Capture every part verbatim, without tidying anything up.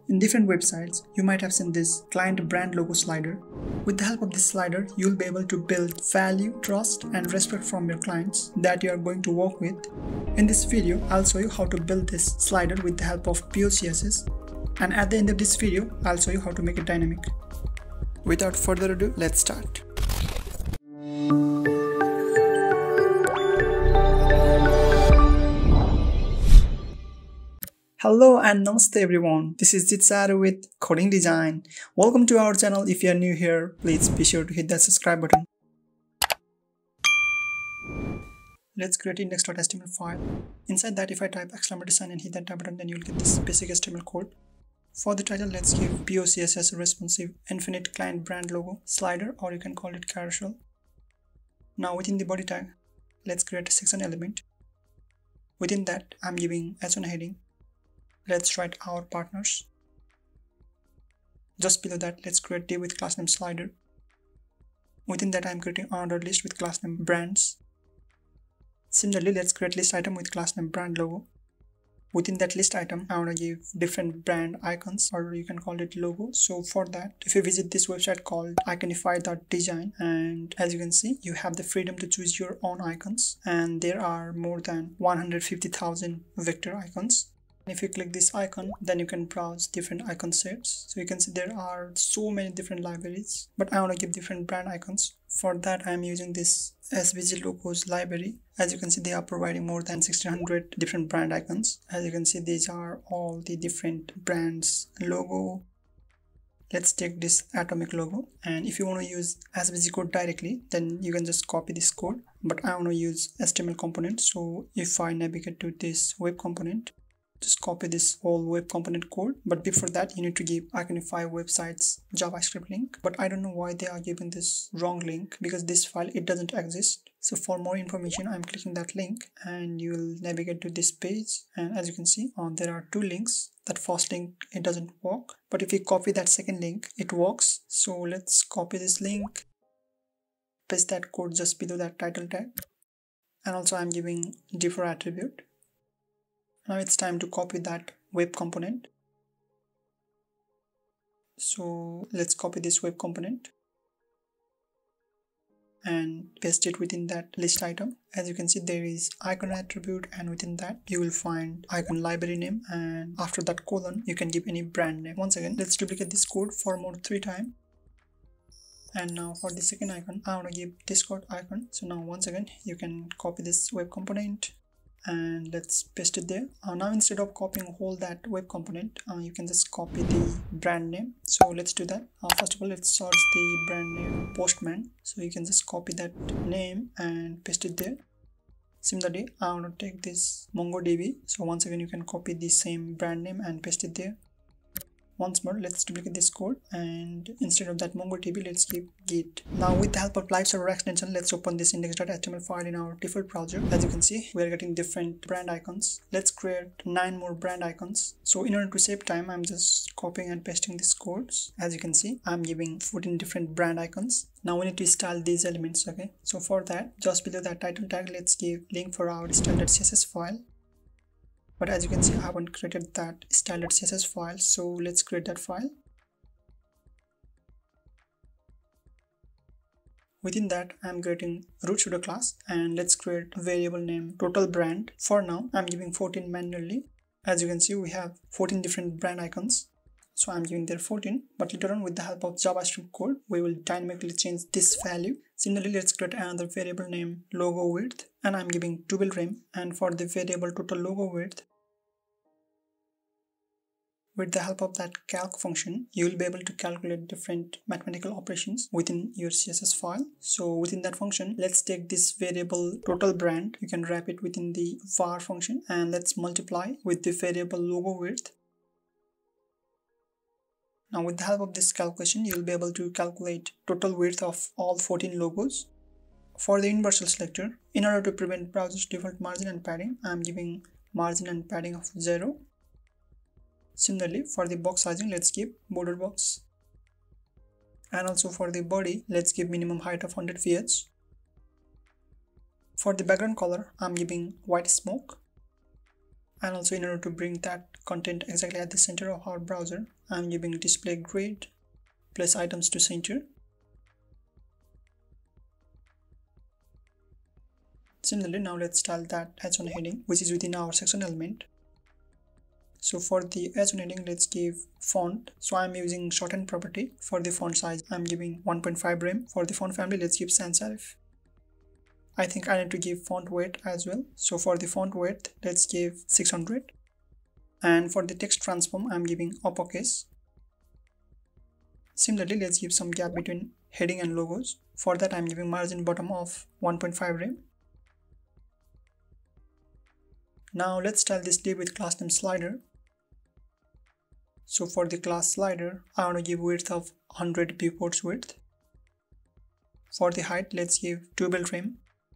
In different websites, you might have seen this client brand logo slider. With the help of this slider, you'll be able to build value, trust, and respect from your clients that you are going to work with. In this video, I'll show you how to build this slider with the help of pure C S S. And at the end of this video, I'll show you how to make it dynamic. Without further ado, let's start. Hello and namaste everyone, this is Jitsaru with Coding Design. Welcome to our channel. If you are new here, please be sure to hit that subscribe button. Let's create an index dot H T M L file. Inside that, if I type exclamation sign and hit that tab button, then you'll get this basic H T M L code. For the title, let's give pure C S S responsive infinite client brand logo slider, or you can call it carousel. Now within the body tag, let's create a section element. Within that, I'm giving H one heading. Let's write our partners. Just below that, let's create div with class name slider. Within that, I'm creating another list with class name brands. Similarly, let's create list item with class name brand logo. Within that list item, I want to give different brand icons, or you can call it logo. So for that, if you visit this website called iconify dot design, and as you can see, you have the freedom to choose your own icons, and there are more than one hundred fifty thousand vector icons. If you click this icon, then you can browse different icon sets. So you can see there are so many different libraries, but I want to give different brand icons. For that, I am using this S V G logos library. As you can see, they are providing more than sixteen hundred different brand icons. As you can see, these are all the different brands logo. Let's take this atomic logo, and if you want to use S V G code directly, then you can just copy this code, but I want to use H T M L component. So if I navigate to this web component, just copy this whole web component code. But before that, you need to give Iconify website's JavaScript link. But I don't know why they are giving this wrong link, because this file, it doesn't exist. So for more information, I'm clicking that link and you'll navigate to this page. And as you can see, uh, there are two links. That first link, it doesn't work. But if you copy that second link, it works. So let's copy this link, paste that code just below that title tag. And also I'm giving differ attribute. Now it's time to copy that web component. So let's copy this web component and paste it within that list item. As you can see, there is icon attribute, and within that you will find icon library name, and after that colon you can give any brand name. Once again, let's duplicate this code for more three times. And now for the second icon, I want to give Discord icon. So now once again, you can copy this web component and let's paste it there. Uh, now instead of copying whole that web component, uh, you can just copy the brand name. So let's do that. Uh, first of all, let's search the brand name Postman. So you can just copy that name and paste it there. Similarly, I want to take this MongoDB. So once again, you can copy the same brand name and paste it there. Once more, let's duplicate this code, and instead of that MongoDB, let's give Git. Now with the help of live server extension, let's open this index dot H T M L file in our default browser. As you can see, we are getting different brand icons. Let's create nine more brand icons. So in order to save time, I'm just copying and pasting these codes. As you can see, I'm giving fourteen different brand icons. Now we need to style these elements, okay? So for that, just below that title tag, let's give link for our style.css file. But as you can see, I haven't created that style.css file, so let's create that file. Within that, I'm creating root pseudo class, and let's create a variable name total brand. For now, I'm giving fourteen manually. As you can see, we have fourteen different brand icons, so I'm giving there fourteen. But later on, with the help of JavaScript code, we will dynamically change this value. Similarly, let's create another variable name logo width, and I'm giving double rem. And for the variable total logo width, with the help of that calc function, you will be able to calculate different mathematical operations within your C S S file. So within that function, let's take this variable total brand. You can wrap it within the var function, and let's multiply with the variable logo width. Now with the help of this calculation, you'll be able to calculate total width of all fourteen logos. For the universal selector, in order to prevent browser's default margin and padding, I'm giving margin and padding of zero. Similarly, for the box sizing, let's give border box. And also for the body, let's give minimum height of one hundred V H. For the background color, I'm giving white smoke. And also, in order to bring that content exactly at the center of our browser, I'm giving display grid plus items to center. Similarly, now let's style that H one heading, which is within our section element. So for the H one heading, let's give font. So I'm using shorten property. For the font size, I'm giving one point five rem. For the font family, let's give sans serif. I think I need to give font weight as well. So for the font weight, let's give six hundred. And for the text transform, I'm giving uppercase. Similarly, let's give some gap between heading and logos. For that, I'm giving margin bottom of one point five rem. Now let's style this div with class name slider. So for the class slider, I want to give width of one hundred viewports width. For the height, let's give twelve rem.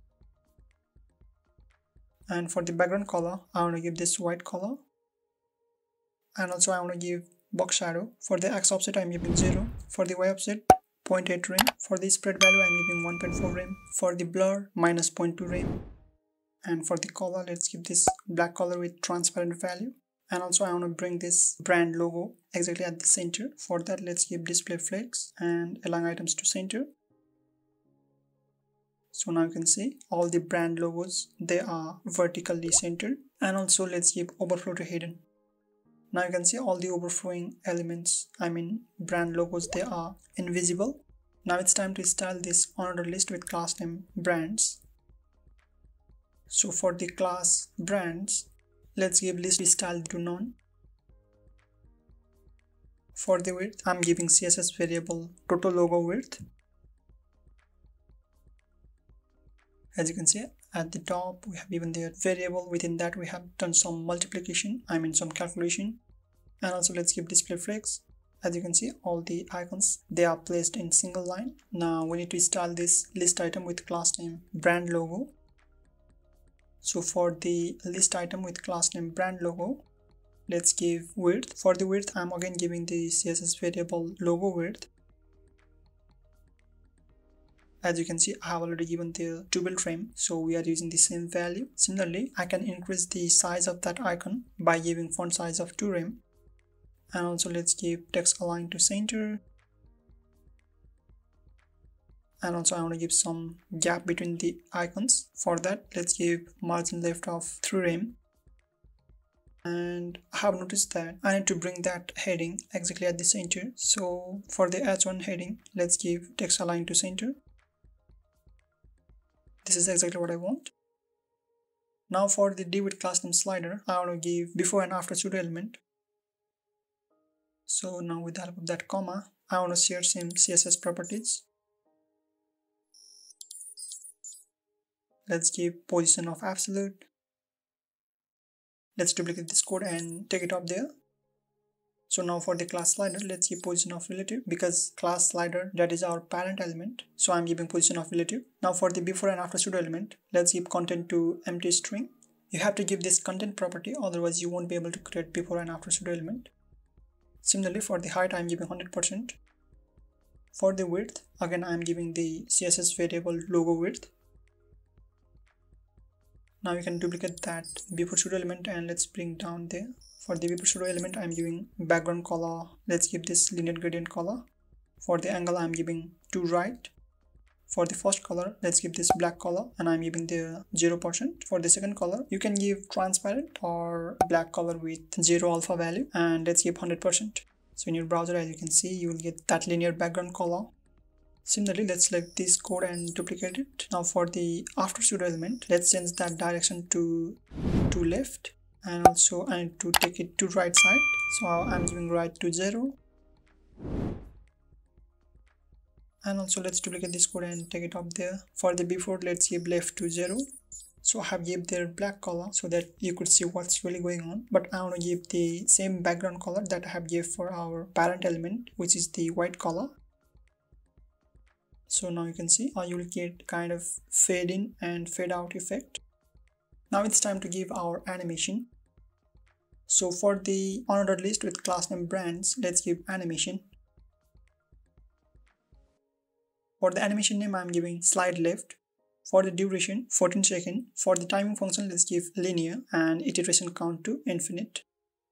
And for the background color, I want to give this white color. And also I want to give box shadow. For the X offset, I'm giving zero. For the Y offset, zero point eight rem. For the spread value, I'm giving one point four rem. For the blur, minus zero point two rem. And for the color, let's give this black color with transparent value. And also I want to bring this brand logo exactly at the center. For that, let's give display flex and align items to center. So now you can see all the brand logos, they are vertically centered. And also let's give overflow to hidden. Now you can see all the overflowing elements, I mean brand logos, they are invisible. Now it's time to style this unordered list with class name brands. So for the class brands, let's give list be styled to none. For the width, I'm giving C S S variable total logo width. As you can see at the top, we have given the variable. Within that, we have done some multiplication, I mean some calculation. And also let's give display flex. As you can see, all the icons, they are placed in single line. Now we need to style this list item with class name brand logo. So for the list item with class name brand logo, let's give width. For the width, I'm again giving the C S S variable logo width. As you can see, I have already given the twelve rem, so we are using the same value. Similarly, I can increase the size of that icon by giving font size of two rem. And also let's give text align to center. And also I want to give some gap between the icons. For that, let's give margin left of three rem. And I have noticed that I need to bring that heading exactly at the center. So for the H one heading, let's give text align to center. This is exactly what I want. Now for the div with class name slider, I want to give before and after pseudo element. So now with the help of that comma, I want to share some C S S properties. Let's give position of absolute. Let's duplicate this code and take it up there. So now for the class slider, let's give position of relative, because class slider, that is our parent element. So I'm giving position of relative. Now for the before and after pseudo element, let's give content to empty string. You have to give this content property, otherwise you won't be able to create before and after pseudo element. Similarly, for the height, I'm giving one hundred percent. For the width, again I'm giving the C S S variable logo width. Now you can duplicate that before pseudo element and let's bring down there. For the before pseudo element, I'm giving background color. Let's give this linear gradient color. For the angle, I'm giving to right. For the first color, let's give this black color and I'm giving the zero percent. For the second color, you can give transparent or black color with zero alpha value, and let's give one hundred percent. So in your browser, as you can see, you will get that linear background color. Similarly, let's select this code and duplicate it. Now for the after pseudo element, let's change that direction to to left, and also I need to take it to right side. So I'm giving right to zero. And also let's duplicate this code and take it up there. For the before, let's give left to zero. So I have given their black color so that you could see what's really going on. But I want to give the same background color that I have given for our parent element, which is the white color. So now you can see uh, you will get kind of fade in and fade out effect. Now it's time to give our animation. So for the unordered list with class name brands, let's give animation. For the animation name, I'm giving slide left. For the duration, fourteen seconds. For the timing function, let's give linear and iteration count to infinite.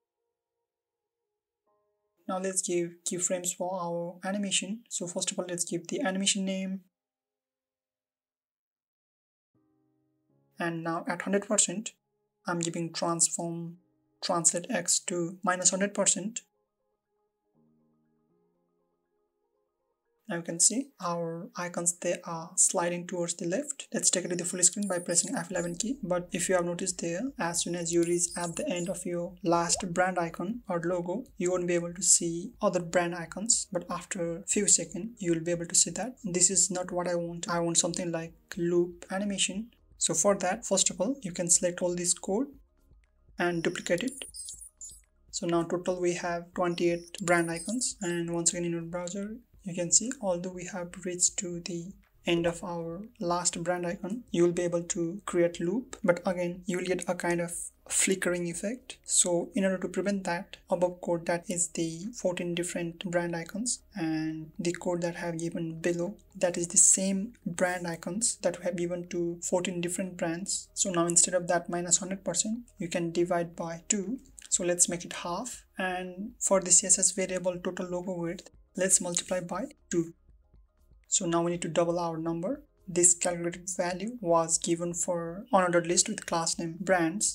Now let's give keyframes for our animation. So first of all, let's give the animation name. And now at one hundred percent, I'm giving transform translate X to minus one hundred percent. Now you can see our icons, they are sliding towards the left. Let's take it to the full screen by pressing F eleven key. But if you have noticed there, as soon as you reach at the end of your last brand icon or logo, you won't be able to see other brand icons. But after a few seconds, you will be able to see that. This is not what I want. I want something like loop animation. So for that, first of all, you can select all this code and duplicate it. So now total we have twenty-eight brand icons, and once again in your browser, you can see although we have reached to the end of our last brand icon, you will be able to create loop, but again you will get a kind of flickering effect. So in order to prevent that, above code, that is the fourteen different brand icons, and the code that I have given below, that is the same brand icons that we have given to fourteen different brands. So now instead of that minus one hundred percent, you can divide by two. So let's make it half, and for the C S S variable total logo width, let's multiply by two. So now we need to double our number. This calculated value was given for unordered list with class name brands,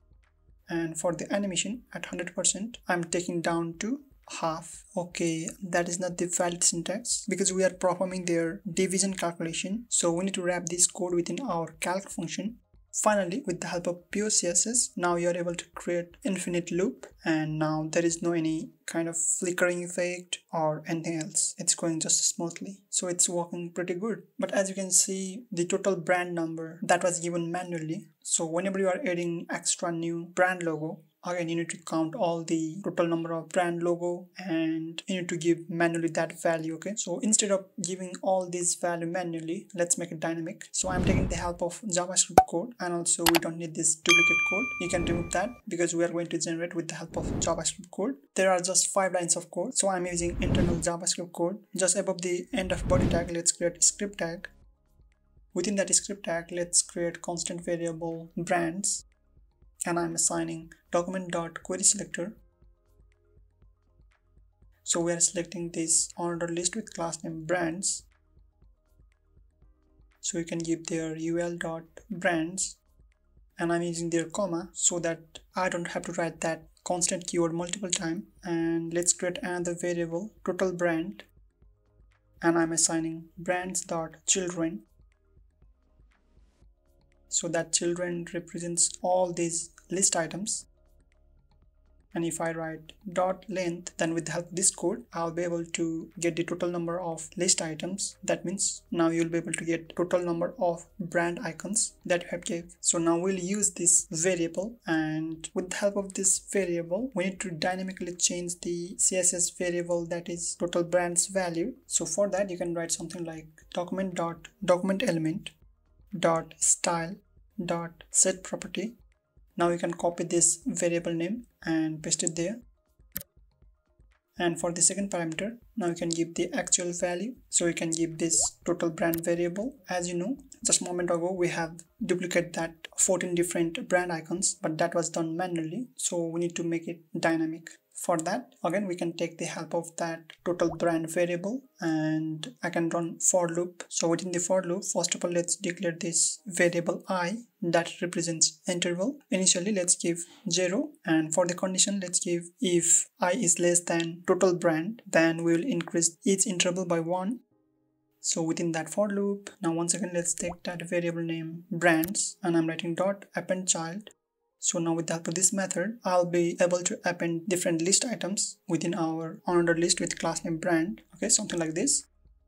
and for the animation at one hundred percent, I'm taking down to half. Okay, that is not the valid syntax because we are performing their division calculation. So we need to wrap this code within our calc function. Finally, with the help of pure C S S, now you are able to create infinite loop, and now there is no any kind of flickering effect or anything else. It's going just smoothly. So it's working pretty good. But as you can see, the total brand number that was given manually. So whenever you are adding extra new brand logo, again you need to count all the total number of brand logo and you need to give manually that value. Okay, so instead of giving all this value manually, let's make it dynamic. So I'm taking the help of JavaScript code, and also we don't need this duplicate code. You can remove that because we are going to generate with the help of JavaScript code. There are just five lines of code, so I'm using internal JavaScript code. Just above the end of body tag, let's create a script tag. Within that script tag, let's create constant variable brands, and I'm assigning document.querySelector. So we are selecting this unordered list with class name brands. So you can give their ul.brands, and I'm using their comma so that I don't have to write that constant keyword multiple times. And let's create another variable, total brand, and I'm assigning brands.children. So that children represents all these list items. And if I write dot length, then with the help of this code, I'll be able to get the total number of list items. That means now you'll be able to get total number of brand icons that you have gave. So now we'll use this variable, and with the help of this variable, we need to dynamically change the C S S variable that is total brands value. So for that, you can write something like document dot document element dot style dot set property. Now you can copy this variable name and paste it there. And for the second parameter, now you can give the actual value. So you can give this total brand variable. As you know, just a moment ago we have duplicated that fourteen different brand icons, but that was done manually. So we need to make it dynamic. For that, again, we can take the help of that total brand variable, and I can run for loop. So within the for loop, first of all, let's declare this variable I that represents interval. Initially, let's give zero, and for the condition, let's give if I is less than total brand, then we will increase each interval by one. So within that for loop, now once again, let's take that variable name brands, and I'm writing dot append child. So now with the help of this method, I'll be able to append different list items within our unordered list with class name brand. Okay, something like this.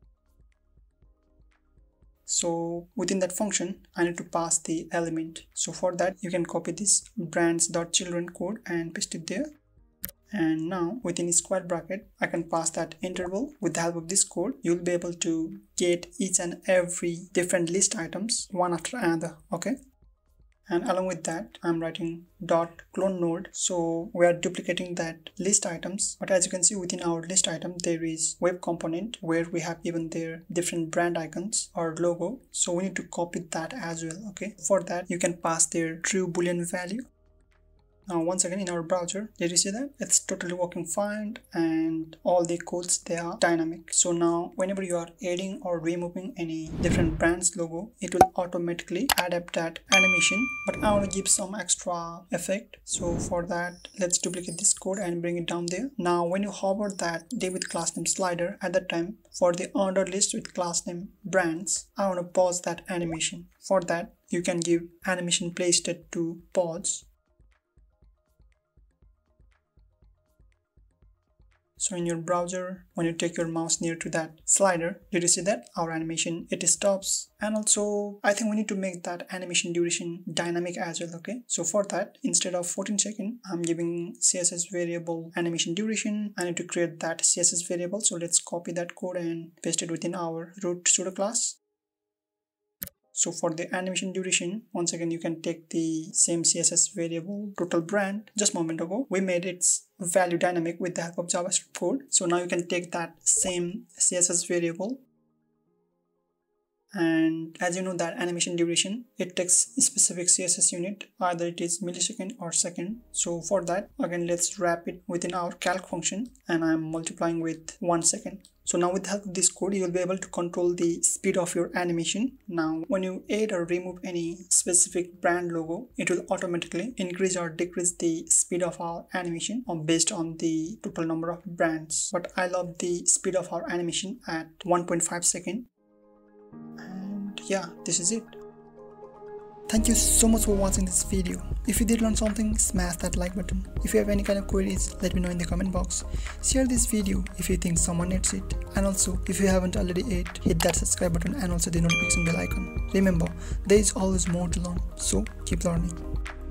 So within that function, I need to pass the element. So for that, you can copy this brands.children code and paste it there. And now within a square bracket, I can pass that interval. With the help of this code, you'll be able to get each and every different list items one after another. Okay. And along with that, I'm writing dot clone node. So we are duplicating that list items. But as you can see, within our list item, there is web component where we have even their different brand icons or logo. So we need to copy that as well. Okay. For that, you can pass their true boolean value. Now once again in our browser, did you see that? It's totally working fine and all the codes, they are dynamic. So now whenever you are adding or removing any different brand's logo, it will automatically adapt that animation. But I want to give some extra effect. So for that, let's duplicate this code and bring it down there. Now when you hover that div with class name slider, at that time for the ordered list with class name brands, I want to pause that animation. For that, you can give animation play state to pause. So in your browser, when you take your mouse near to that slider, did you see that our animation, it stops? And also I think we need to make that animation duration dynamic as well. Okay, so for that, instead of fourteen seconds, I'm giving C S S variable animation duration. I need to create that C S S variable. So let's copy that code and paste it within our root pseudo class. So for the animation duration, once again, you can take the same C S S variable total brand. Just a moment ago, we made its value dynamic with the help of JavaScript code. So now you can take that same C S S variable. And as you know that animation duration, it takes a specific C S S unit, either it is millisecond or second. So for that, again, let's wrap it within our calc function and I'm multiplying with one second. So now with the help of this code, you will be able to control the speed of your animation. Now, when you add or remove any specific brand logo, it will automatically increase or decrease the speed of our animation based on the total number of brands. But I love the speed of our animation at one point five seconds. And yeah, this is it. Thank you so much for watching this video. If you did learn something, smash that like button. If you have any kind of queries, let me know in the comment box. Share this video if you think someone needs it. And also, if you haven't already hit, hit that subscribe button and also the notification bell icon. Remember, there is always more to learn, so keep learning.